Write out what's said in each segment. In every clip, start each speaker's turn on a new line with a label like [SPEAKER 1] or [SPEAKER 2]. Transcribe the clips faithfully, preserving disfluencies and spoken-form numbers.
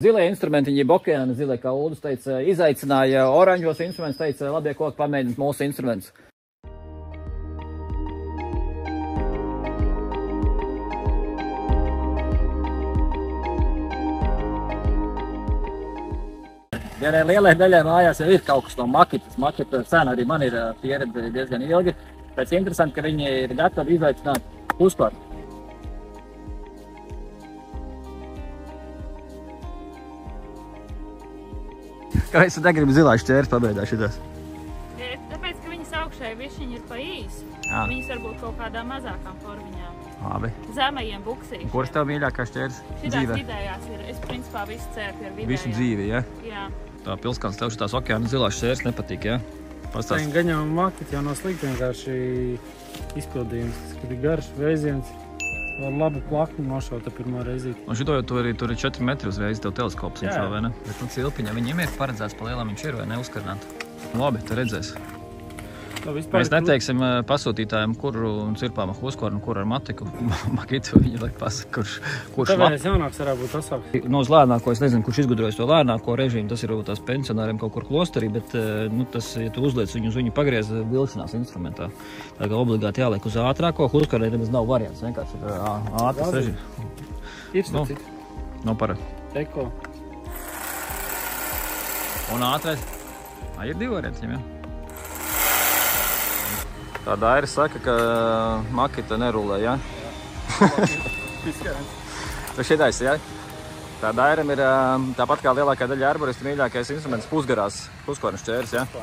[SPEAKER 1] Zilie instrumenti, jeb okeāna zilie, kā Uldis teica, izaicināja oranžos instrumentus, teica, labie koki pamēģināt mūsu instrumentus. Ja ne lielai daļai mājās jau ir kaut kas no maketas. Maketa cena arī man ir pieredze diezgan ilgi. Pēc interesanti, ka viņi ir gatavi izaicināt uzkārt. Kāpēc tu negribi zilā šķērs pabeidāt šitās?
[SPEAKER 2] Tāpēc, ka viņas augšēji višķiņi ir pa īsi. Viņas varbūt kaut kādā mazākām formiņām.
[SPEAKER 1] Labi.
[SPEAKER 2] Zemajiem buksīšiem.
[SPEAKER 1] Kurš tev mīļākā šķērs dzīvē?
[SPEAKER 2] Šitās vidējās ir. Es principā visu cērpu ir vidējā.
[SPEAKER 1] Visu dzīvi, ja?
[SPEAKER 2] Jā.
[SPEAKER 1] Tā pilskāns tev šitās okeāna zilās šķērs nepatīk, ja?
[SPEAKER 3] Pastāst. Gan jau maketa jau nav slikti, vienkārši izpildījums. Kad ir garš vēziens, var labu plakni nošauta pirmā reizīti.
[SPEAKER 1] Un šito jau tur ir, tur ir četri metri uzreiz tev teleskops, vai ne? Bet nu cilpiņa, viņiem ir paredzēts pa lielām viņš ir, vai ne, uzkarnāt? Labi, te redzēs. Mēs neteiksim pasūtītājiem, kuru cirpām ar huskornu, kur ar matiku. Makitu viņi lai pasaka, kurš, kurš
[SPEAKER 3] lab. Tāpēc jaunāks varētu būt asāks.
[SPEAKER 1] No uz lēnāko, es nezinu, kurš izgudrojas to lēnāko režīmu, tas ir tās pensionāriem kaut kur klosterī, bet, nu, tas, ja tu uzliec viņu uz viņu pagriez vilšanās instrumentā. Tā kā obligāti jāliek uz ātrāko, huskornē nemaz nav variants, vienkārši ir ātras režīms.
[SPEAKER 3] Ir stacīt.
[SPEAKER 1] No para.
[SPEAKER 3] Eko.
[SPEAKER 1] Un ātrais? Ā, ir divi variantiem, ja? Tā Daira saka, ka maketa nerulē, ja? Tu šitais, ja? Tā Dairam ir tāpat kā lielākā daļa arboristu mīļākais instruments pusgarās puskornu šķērs, ja?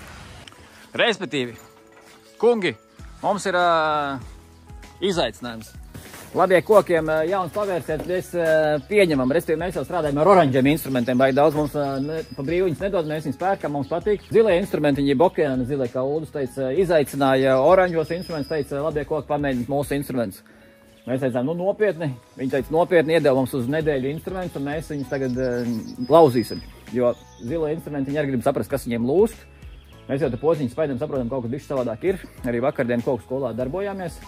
[SPEAKER 1] Respektīvi, kungi, mums ir uh, izaicinājums. Labie kokiem jauns pavērsiens, mēs pieņemam, respektīvi mēs jau strādājam ar oranžiem instrumentiem, vai daudz mums ne, pa brīvu viņas nedod, mēs viņas pērkam, mums patīk. Zilie instrumenti, jeb okeāna zilie, kā Uldis teica, izaicināja oranžos instrumentus, teica, labie koki pamēģināt mūsu instrumentus. Mēs teicām, nu nopietni, viņi teica, nopietni iedeva mums uz nedēļu instrumentus, un mēs viņus tagad uh, lauzīsim, jo zilie instrumenti, viņi arī grib saprast, kas viņiem lūst. Mēs jau te poziņas spaidam saprotam, kaut kas bišķi savādāk ir, arī vakardien koku skolā darbojāmies.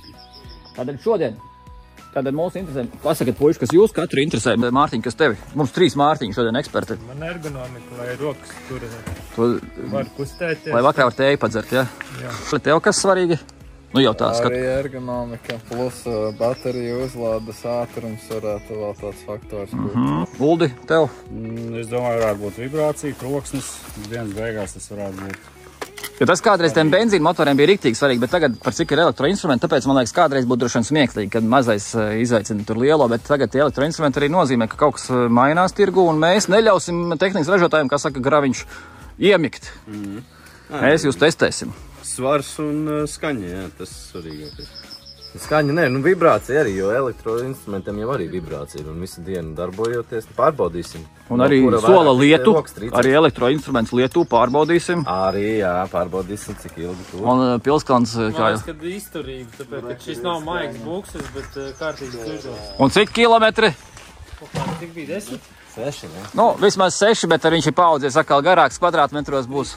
[SPEAKER 1] Tātad šodien, tātad mūsu interesē, pasakat, puiši, kas jūs katru interesē, Mārtiņ, kas tevi? Mums trīs Mārtiņi šodien eksperti.
[SPEAKER 3] Man ergonomika, lai rokas tur
[SPEAKER 1] tu,
[SPEAKER 3] var kustēties.
[SPEAKER 1] Lai vakarā var tēju padzert, ja?
[SPEAKER 3] Jā.
[SPEAKER 1] Tev kas svarīgi? Nu jau tā skat.
[SPEAKER 4] Arī ergonomika plus bateriju uzlādes ātrums varētu vēl tāds faktors būt.
[SPEAKER 1] Mm-hmm. Uldi, tev?
[SPEAKER 5] Mm, es domāju, varētu būt vibrācija, troksnis. Dienas beigās tas varētu būt.
[SPEAKER 1] Jo tas kādreiz tiem benzīna motoriem bija riktīgi svarīgi, bet tagad par cik ir elektroinstrumenti, tāpēc man liekas kādreiz būtu droši vien smieklīgi, kad mazais izaicina tur lielo, bet tagad tie elektroinstrumenti arī nozīmē, ka kaut kas mainās tirgu un mēs neļausim tehnikas ražotājiem, kā saka Graviņš, iemikt. Mm. Mēs jūs testēsim.
[SPEAKER 6] Svars un skaņa, jā, tas svarīgākais. Skaņa, nē, nu vibrācija arī, jo elektroinstrumentiem jau arī vibrācija ir un visu dienu darbojoties, pārbaudīsim.
[SPEAKER 1] Un arī no sola lietu, arī elektroinstruments lietu pārbaudīsim.
[SPEAKER 6] Arī, jā, pārbaudīsim, cik ilgi tu.
[SPEAKER 1] Un pilskalns, kā jau.
[SPEAKER 3] Kad izturīgi, tāpēc, ka šis nav maigs bukses, bet kārtīgi cižos.
[SPEAKER 1] Un cik kilometri?
[SPEAKER 3] Cik bija desmit?
[SPEAKER 6] Seši, ne?
[SPEAKER 1] Nu, vismaz seši, bet ar viņš ir paaudzies atkal garāks kvadrātmetros būs.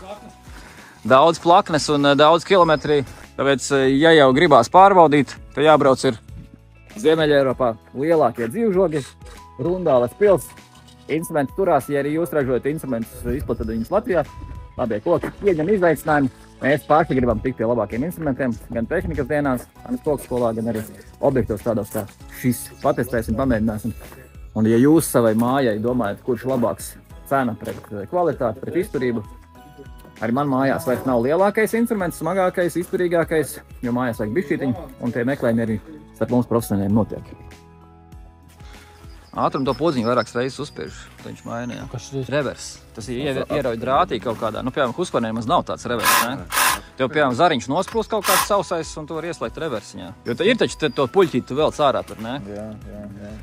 [SPEAKER 1] Daudz plaknes un daudz kilometri. Tāpēc, ja jau gribās pārbaudīt, tad jābrauc ir Ziemeļa Eiropā lielākie dzīvžogi, Rundāles pils, instrumenti turās, ja arī jūs ražojat instrumentus, izplatat viņus Latvijā, labie koki pieņem izaicinājumu. Mēs paši gribam tikt pie labākiem instrumentiem, gan tehnikas dienās, gan koku skolā, gan arī objektos tādos kā šis. Patestēsim, pamēģināsim. Un ja jūs savai mājai domājat, kurš labāks cena pret kvalitāti, pret izturību, arī man mājās vairs nav lielākais instruments, smagākais, izturīgākais, jo mājās vajag bišķītiņu, un tie meklējumi arī starp mums profesionāļiem notiek. Ātrumu to podziņu vairākas reizes uzspiež, tad viņš maina, jā.
[SPEAKER 3] Kas šis?
[SPEAKER 1] Revers. Tas ir ierauj drātī kaut kādā, nu, piemēram, huskornē maz nav tāds revers, ne? Tev, piemēram, zariņš nosprūst kaut kāds sausais, un tu var ieslēgt reversiņā. Jo te ir taču te to puļķīt tu vēl cārā tur, ne?
[SPEAKER 4] Jā, jā, jā.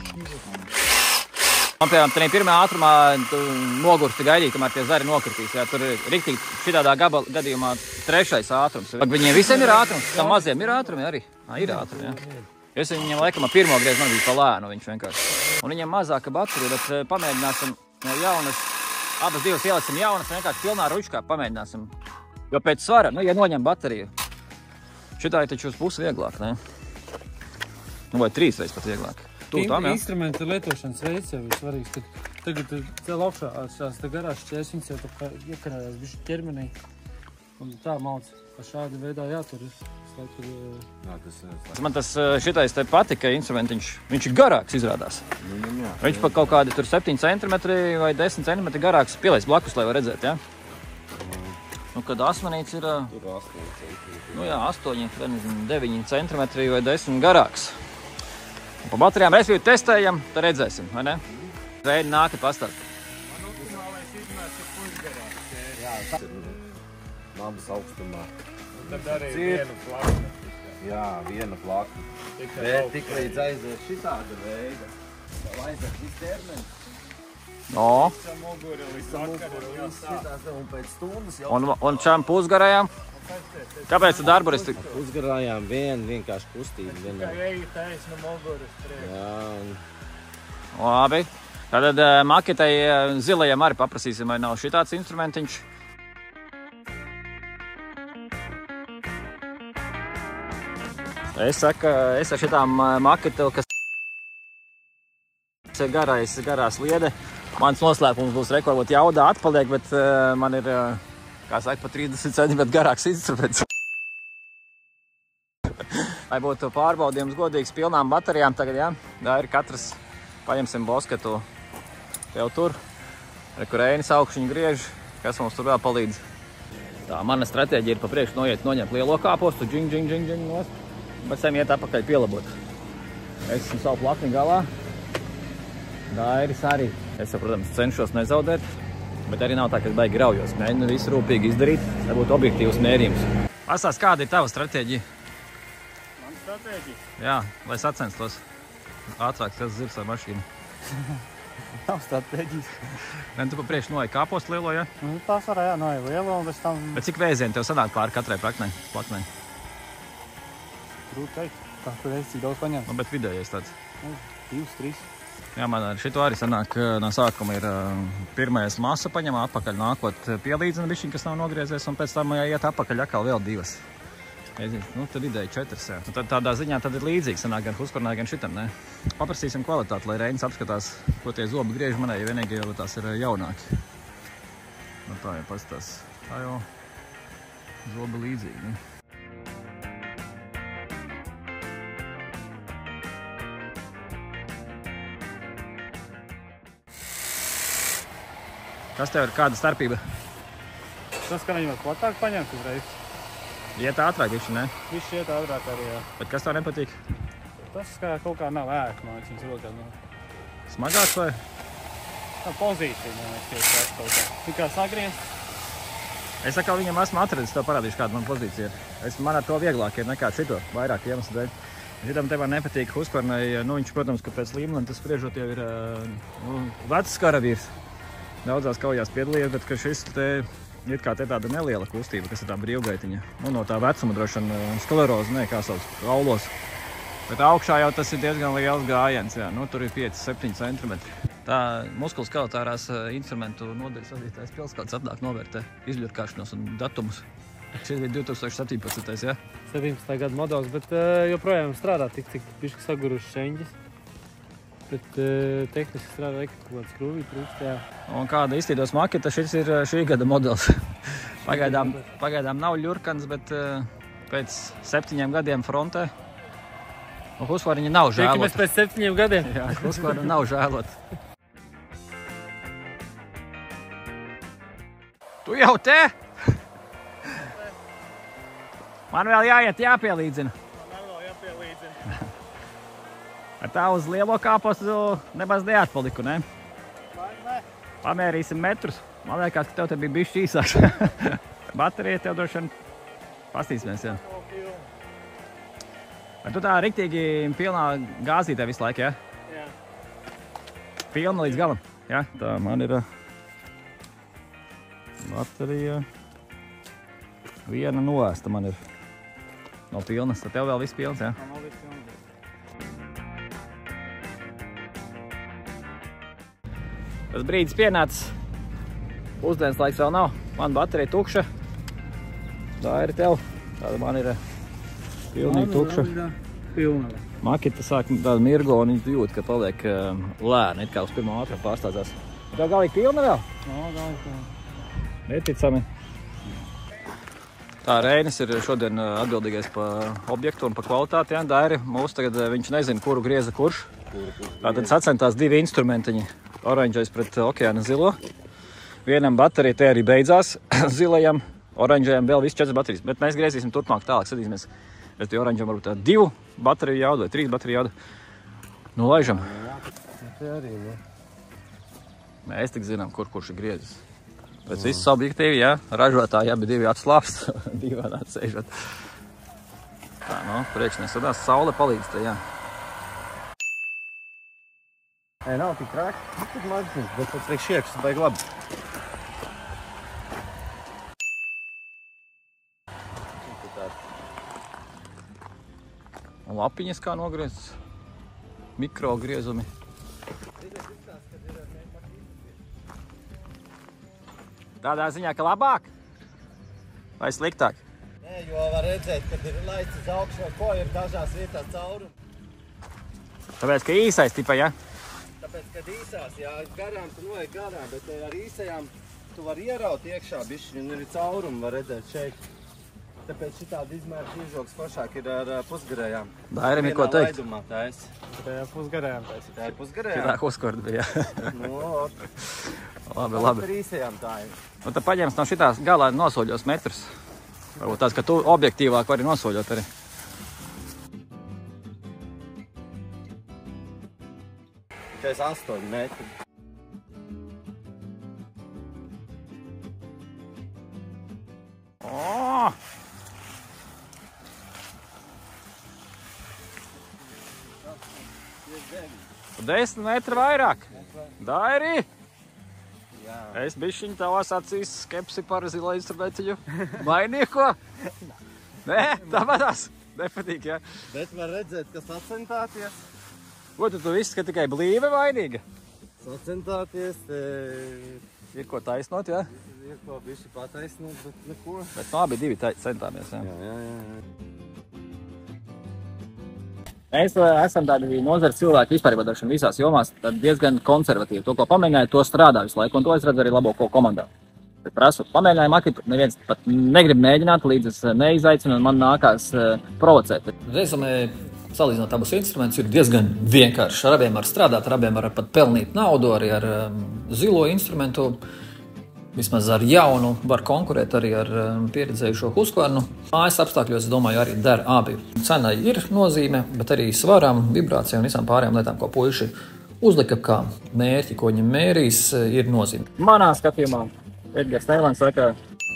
[SPEAKER 1] Man, piemēram, tādā pirmā ātrumā nogursti gaidīt, kamēr tie zari nokritīs. Jā, tur ir riktīgi šitādā gabala gadījumā trešais ātrums. Viņiem visiem ir ātrums, tam maziem ir ātrumi arī. Ā, ir ātrumi, jā. Es viņiem laikam ar pirmo griezu man bija pa lēnu viņš vienkārši. Un viņiem mazāka baterija, bet pamēģināsim jaunas, abas divas ieliksim jaunas, vienkārši pilnā ručkā pamēģināsim. Jo pēc svara, nu, ja noņem bateriju, šitā ir taču uz pusi vieglāk, ne? Nu, vai trīs reiz pat vieglāk. tūtām, jā.
[SPEAKER 3] Instrumenta lietošanas veids jau ir svarīgs, kad tagad tu cel augšā šās te garās šķēs, viņas jau tā kā iekarājās bišķi ķermenī. Un tā malc, ka šādi veidā jātur. Laiku,
[SPEAKER 6] Jā, tas,
[SPEAKER 1] Man tas šitais te patika instrumentiņš. Viņš ir garāks izrādās.
[SPEAKER 6] nu, jā.
[SPEAKER 1] Viņš pa kaut kādi tur septiņi centimetri vai desmit centimetri garāks pielais blakus, lai var redzēt, jā? Nu, kad asmenīts ir,
[SPEAKER 6] Tur astoņi.
[SPEAKER 1] nu jā, astoņi, deviņi centimetri vai desmit garāks. Un pa baterijām respektīvi testējam, tad redzēsim, vai ne? Reini nākat pastāstīt.
[SPEAKER 3] Man optimālais izmērs ir pusgarāks.
[SPEAKER 6] Jā, nabas augstumā.
[SPEAKER 3] Tad arī vienu plakni.
[SPEAKER 6] Jā, viena plakna. Bet tik līdz aiziet šitāda veida. Vēl aiziet viss ķermenis.
[SPEAKER 1] No.
[SPEAKER 3] Visa mugura līdz vakara un jau tā.
[SPEAKER 6] Šitās un pēc stundas jau.
[SPEAKER 1] Un, un šām pusgarajām? Kāpēc tu darboris tik?
[SPEAKER 6] Uzgarājām vien, vienkārši kustību.
[SPEAKER 3] Kā
[SPEAKER 6] Vienā.
[SPEAKER 3] eju taisnu muguras priekš.
[SPEAKER 6] Jā, un
[SPEAKER 1] Labi. Tātad maketei zilajiem arī paprasīsim, vai nav šitāds instrumentiņš. Es saku, es ar šitām maketu, kas ir garais, garā sliede. Mans noslēpums būs rekordot jaudā atpaliek, bet uh, man ir, uh, kā saka, pa trīsdesmit centimetri garāks instruments. Lai būtu pārbaudījums godīgs pilnām baterijām tagad, jā. Tā ir katrs, paņemsim bosketu tev tur. Reku Reinis augšņu griež, kas mums tur vēl palīdz. Tā, mana stratēģija ir pa priekšu noiet, noņemt lielo kāpostu, džing, džing, džing, džing, nost. Bet sem iet apakaļ pielabot. Es esmu savu plakni galā. Dairis arī. Es, protams, cenšos nezaudēt, bet arī nav tā, ka baigi graujos. Mēģinu visu rūpīgi izdarīt, lai būtu objektīvs mērījums. Pastāst, kāda ir tava stratēģija?
[SPEAKER 3] Man stratēģija?
[SPEAKER 1] Jā, lai sacenstos. Ātrāk tas zirs ar mašīnu.
[SPEAKER 3] Nav stratēģijas.
[SPEAKER 1] Vien tu pa priekšu noej kāpostu lielo, ja?
[SPEAKER 3] Nu, tās varēja noja lielo un bez tam
[SPEAKER 1] Bet cik vēzieni tev sanāk pāri katrai plaknei? plaknei?
[SPEAKER 3] grūti teikt. Kā tu reizi cik daudz paņems?
[SPEAKER 1] Nu, bet vidējais tāds.
[SPEAKER 3] Nu, divas, trīs.
[SPEAKER 1] Jā, man ar šito arī sanāk, no sākuma ir uh, pirmais masa paņemā, atpakaļ nākot pielīdzina bišķiņ, kas nav nogriezies, un pēc tam jāiet atpakaļ atkal vēl divas. Zinu, nu, tad ideja četras, jā. Tad tādā ziņā tad ir līdzīgs, sanāk gan Husqvarnai, gan šitam, ne? Paprasīsim kvalitāti, lai Reinis apskatās, ko tie zobi griež manai, ja vienīgi jau tās ir jaunāki. Nu, tā jau pasitās. Tā jau zobi līdzīgi, ne? Kas tev ir kāda starpība?
[SPEAKER 3] Tas, ka viņi var platāk paņemt uzreiz.
[SPEAKER 1] Iet ātrāk viši, ne?
[SPEAKER 3] Viss iet ātrāk arī, jā.
[SPEAKER 1] Bet kas tev nepatīk?
[SPEAKER 3] Tas, ka kaut kā nav ērti, man liekas, viņas rokā. Nu,
[SPEAKER 1] Smagāks vai?
[SPEAKER 3] tā pozīcija, man liekas, tieši tāds kaut kā. Tikā sagriezt.
[SPEAKER 1] Es atkal viņam esmu atradis, tev parādīšu, kāda man pozīcija ir. Es, man ar to vieglāk ir nekā šito, vairāk iemeslu dēļ. Šitam tev nepatīk Husqvarnai, nu viņš, protams, ka pēc līmena tas spriežot jau ir nu, vecs karavīrs. Daudzās kaujās piedalījies, bet ka šis te ir kā te tāda neliela kustība, kas ir tā brīvgaitiņa. Nu, no tā vecuma droši vien skleroza, ne, kā sauc, aulos. Bet augšā jau tas ir diezgan liels gājiens, jā. Nu, tur ir pieci septiņi centimetri. Tā muskuloskeletārās instrumentu nodaļas vadītājs Pilskauts atnāk novērtē izļurkāšanos un datumus. Šis bija divi tūkstoši septiņpadsmitais, jā?
[SPEAKER 3] septiņpadsmitā gada modelis, bet uh, joprojām strādā tik, cik bišķi saguruši šeņģis. Bet uh, tehniski strādā kaut kāds krūvī trūkst, jā.
[SPEAKER 1] Un kāda izstīdos maketa, šis ir šī gada modelis. Pagaidām, pagaidām nav ļurkans, bet uh, pēc septiņiem gadiem frontē. Un Husqvarna nav žēlot.
[SPEAKER 3] Tiekamies pēc septiņiem gadiem.
[SPEAKER 1] Jā, Husqvarna nav žēlot. Tu jau te? Man vēl jāiet jāpielīdzina.
[SPEAKER 3] Man vēl jāpielīdzina.
[SPEAKER 1] Ar tā uz lielo kāpostu nemaz neatpaliku, ne?
[SPEAKER 3] Vai ne?
[SPEAKER 1] Pamērīsim metrus. Man liekas, ka tev te bija bišķi īsāks. Baterija tev droši vien pastīsimies, jā. Bet tu tā riktīgi pilnā gāzītē visu laiku, jā?
[SPEAKER 3] Jā.
[SPEAKER 1] Pilna līdz galam. Jā, tā man ir baterija. Viena noēsta man ir no pilnas. Tad tev vēl viss pilns, jā?
[SPEAKER 3] Man vēl viss pilns.
[SPEAKER 1] Tas brīdis pienācis. Pusdienas laiks vēl nav. Man baterija tukša. Tā ir tev. Tāda man ir pilnīgi tukša.
[SPEAKER 3] pilna.
[SPEAKER 1] Makita sāk tādu mirgo un viņš jūt, ka paliek um, lēni, it kā uz pirmo ātrumu pārstādzās. Tā galīgi pilna vēl?
[SPEAKER 3] Jā, galīgi pilna.
[SPEAKER 1] Neticami. Tā, Reinis ir šodien atbildīgais par objektu un par kvalitāti, jā, Dairi. Mūsu tagad viņš nezina, kuru grieza kurš. Tātad sacentās divi instrumentiņi. Oranžais pret okeāna zilo. Vienam baterija te arī beidzās zilajam, oranžajam vēl viss četras baterijas. Bet mēs griezīsim turpmāk tālāk, sadīsimies. Bet oranžam varbūt tā divu bateriju jaudu vai trīs bateriju jaudu. Nu, laižam.
[SPEAKER 3] Te arī, jā.
[SPEAKER 1] Mēs tik zinām, kur kurš ir griezis. Pēc viss objektīvi, jā, ražotāji abi divi atslāpst, divi atsēžot. Tā, nu, priekšnieks sadās, saule palīdz te, jā.
[SPEAKER 6] Ei, nav tik traki, tik maģisks, bet pēc priekš iekšas baigi labi.
[SPEAKER 1] Un lapiņas kā nogrieztas, mikrogriezumi. Tādā ziņā, ka labāk vai sliktāk?
[SPEAKER 6] Nē, jo var redzēt, kad ir laists uz augšu, ko ir dažās vietās caurumi.
[SPEAKER 1] Tāpēc, ka īsais tipa, ja?
[SPEAKER 6] Tāpēc, kad īsās, jā, garām tu noej garām, bet ar īsajām tu var ieraut iekšā bišķi, un ir caurumi, var redzēt šeit. Tāpēc šitāda izmēra šīžoks foršāk ir ar pusgarējām.
[SPEAKER 1] Dairim ir ko teikt?
[SPEAKER 6] Vienā laidumā tā es.
[SPEAKER 3] Tā ir pusgarējām taisa.
[SPEAKER 6] Tā ir pusgarējām?
[SPEAKER 1] Tā uzkord bija, jā.
[SPEAKER 6] Nu,
[SPEAKER 1] Labi, labi.
[SPEAKER 6] ar īsajām tā ir.
[SPEAKER 1] Un tad paņems no šitās galā nosoļos metrus. Varbūt tās, ka tu objektīvāk vari nosoļot arī.
[SPEAKER 6] četrdesmit astoņi metri.
[SPEAKER 1] O! Desmit metri vairāk. Dairi! Es bišķiņ tavās acīs skepsi par zilo instrumentiņu. Mainīko? Nē, tāpatās. Nepatīk, jā.
[SPEAKER 6] Bet var redzēt, ka sacentāties.
[SPEAKER 1] Ko tu tu viss, ka tikai blīve vainīga?
[SPEAKER 6] Sacentāties, te
[SPEAKER 1] Ir ko taisnot, jā?
[SPEAKER 6] ir ko bišķi pataisnot, bet neko.
[SPEAKER 1] Bet no abi divi centāmies, jā.
[SPEAKER 6] Jā, jā, jā.
[SPEAKER 1] Mēs uh, esam tādi nozares cilvēki vispār visās jomās diezgan konservatīvi. To, ko pamēģināju, to strādā visu laiku, un to es redzu arī labāko komandā. Bet prasu, pamēģināju makitu, neviens pat negrib mēģināt, līdz es neizaicinu, un man nākās uh, provocēt. Rezumē, salīdzinot abus instrumentus, ir diezgan vienkārši. Ar abiem var strādāt, ar abiem var pat pelnīt naudu, arī ar um, zilo instrumentu. Vismaz ar jaunu var konkurēt arī ar pieredzējušo Husqvarnu. Mājas apstākļos, es domāju, arī der abi. Cenai ir nozīme, bet arī svarām, vibrācijām un visām pārējām lietām, ko puiši uzlika kā mērķi, ko viņi mērīs, ir nozīme. Manā skatījumā Edgars Neilans saka,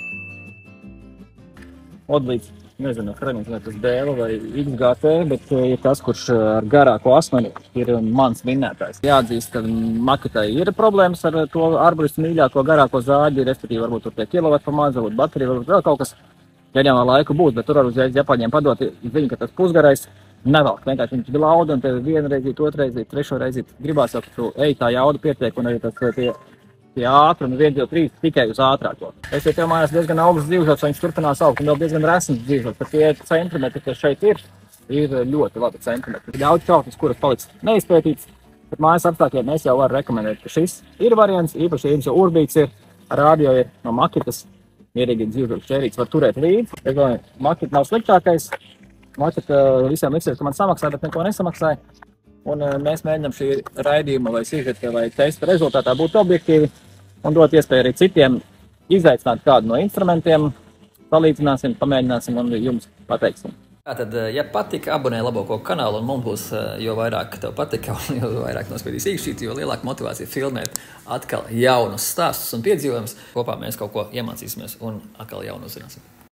[SPEAKER 1] odlīdz, nezinu, Hrenins vai tas dēla vai X G T, bet ir tas, kurš ar garāko asmeni ir mans vinnētājs. Jāatzīst, ka makitai ir problēmas ar to arboristu mīļāko garāko zāģi, respektīvi varbūt tur tie kilovati pa maz, varbūt baterija, varbūt vēl kaut kas jaņāmā laiku būs, bet tur var uzreiz Japāņiem padot ziņu, ka tas pusgarais nevelk. Vienkārši viņš ir lauda un tev vienu reizīt, otru reizīt, trešo reizīt gribās jau, ka tu ej tā jauda pietiek un arī tas tie tie ātrumi viens, divi, trīs tikai uz ātrāko. Es jau tev mājās diezgan augsts dzīvžots, viņš turpinās augt, un vēl diezgan resns dzīvžots, bet tie centimetri, kas šeit ir, ir ļoti labi centimetri. Daudz čautnes, kuras paliks neizpētīts, bet mājas apstākļiem mēs jau varu rekomendēt, ka šis ir variants, īpaši jums jau urbīts ir, radio ir no makitas, mierīgi dzīvžots čērīts var turēt līdzi. Es domāju, makita nav sliktākais, makita visiem liksies, ka man samaksāja, bet neko nesamaksāja. Un mēs mēģinām šī raidījuma vai sižeta vai testa rezultātā būt objektīvi un dot iespēju arī citiem izaicināt kādu no instrumentiem, salīdzināsim, pamēģināsim un jums pateiksim. Tātad, ja patika, abonē labāko kanālu un mums būs, jo vairāk tev patika un jo vairāk nospiedīs īkšķīt, jo lielāka motivācija filmēt atkal jaunus stāstus un piedzīvojumus. Kopā mēs kaut ko iemācīsimies un atkal jaunu uzzināsim.